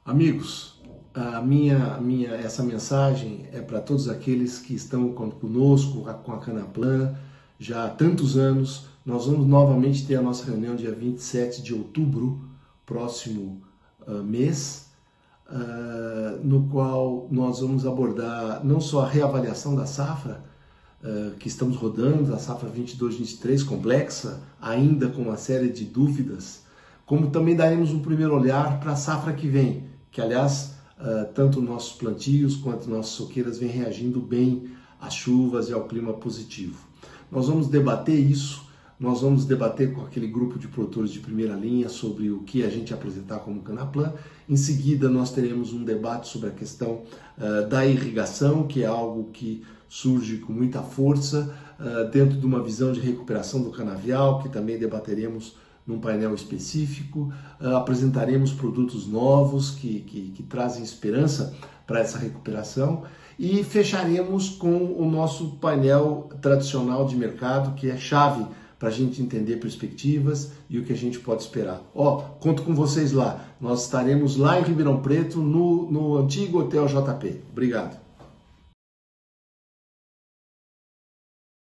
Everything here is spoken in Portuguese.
Amigos, essa mensagem é para todos aqueles que estão conosco, com a Canaplan, já há tantos anos. Nós vamos novamente ter a nossa reunião dia 27 de outubro, próximo mês, no qual nós vamos abordar não só a reavaliação da safra, que estamos rodando, a safra 22-23, complexa, ainda com uma série de dúvidas, como também daremos um primeiro olhar para a safra que vem, que aliás, tanto nossos plantios quanto nossas soqueiras vêm reagindo bem às chuvas e ao clima positivo. Nós vamos debater isso, nós vamos debater com aquele grupo de produtores de primeira linha sobre o que a gente apresentar como Canaplan. Em seguida, nós teremos um debate sobre a questão da irrigação, que é algo que surge com muita força dentro de uma visão de recuperação do canavial, que também debateremos num painel específico. Apresentaremos produtos novos que trazem esperança para essa recuperação e fecharemos com o nosso painel tradicional de mercado, que é chave para a gente entender perspectivas e o que a gente pode esperar. Conto com vocês lá. Nós estaremos lá em Ribeirão Preto, no antigo Hotel JP. Obrigado.